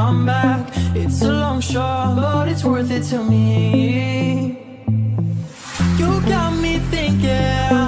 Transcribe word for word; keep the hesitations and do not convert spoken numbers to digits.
come back. It's a long shot, but it's worth it to me. You got me thinking